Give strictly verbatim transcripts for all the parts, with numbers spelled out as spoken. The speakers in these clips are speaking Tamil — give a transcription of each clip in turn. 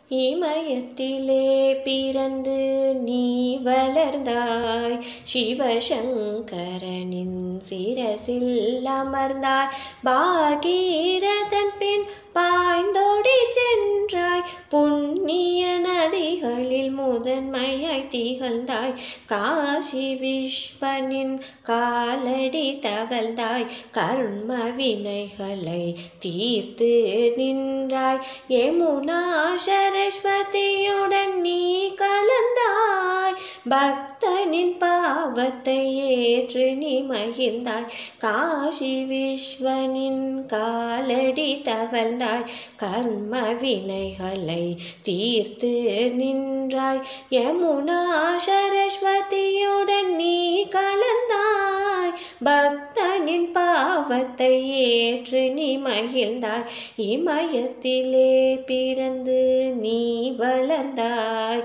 இமயத்திலே பிறந்து நீ வளர்ந்தாய், சிவசங்கரனின் சிரசில் அமர்ந்தாய். பாகீரதன் பின் பாய்ந்தோடி சென்றாய், புண்ணிய நதிகளில் முதன்மையாய் திகழ்ந்தாய். காசி விஸ்வனின் காலடி தவழ்ந்தாய், கர்ம வினைகளை தீர்த்து நின்றாய். யமுனா சரஸ்வதியுடன் நீ கலந்தாய், பக்தனின் பாவத்தை ஏற்று நீ மகிழ்ந்தாய். காசி விஸ்வனின் காலடி தவழ்ந்தாய், கர்ம வினைகளை தீர்த்து நின்றாய். யமுனா சரஸ்வதியுடன் நீ கலந்தாய், பக்தனின் பாவத்தை ஏற்று நீ மகிழ்ந்தாய். இமயத்திலே பிறந்து நீ வளர்ந்தாய்,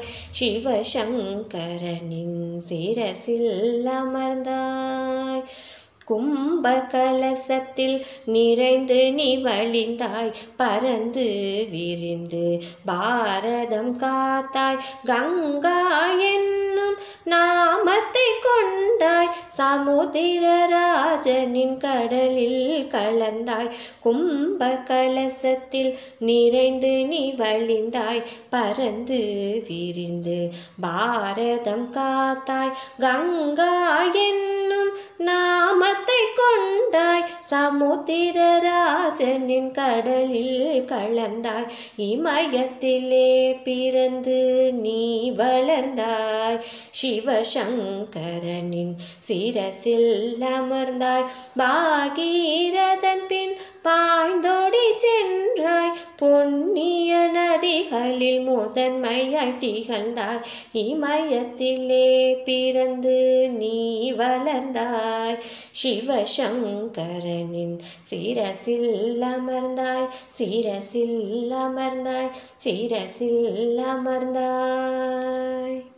சிவசங்கரனின் சிரசில் அமர்ந்தாய். கும்ப கலசத்தில் நிறைந்து நீ வழிந்தாய், பறந்து விரிந்து பாரதம் காத்தாய். கங்கா என்னும் நாமத்தை கொண்டாய், சமுத்திரராஜனின் கடலில் கலந்தாய். கும்ப கலசத்தில் நிறைந்து நீ வழிந்தாய், பறந்து விரிந்து பாரதம் காத்தாய். கங்கா என்னும் நாமத்தை கொண்டாய், சமுத்திரராஜனின் கடலில் கலந்தாய். இமயத்திலே பிறந்து நீ வளர்ந்தாய், சிவசங்கரனின் சிரசில் அமர்ந்தாய். பாகீரதன் பின் பாய்ந்தோடி சென்றாய், புண்ணிய நதிகளில் முதன்மையாய் திகழ்ந்தாய். இமயத்திலே பிறந்து நீ வளர்ந்தாய், சிவசங்கரனின் சிரசில் அமர்ந்தாய். சிரசில் அமர்ந்தாய், சிரசில் அமர்ந்தாய்.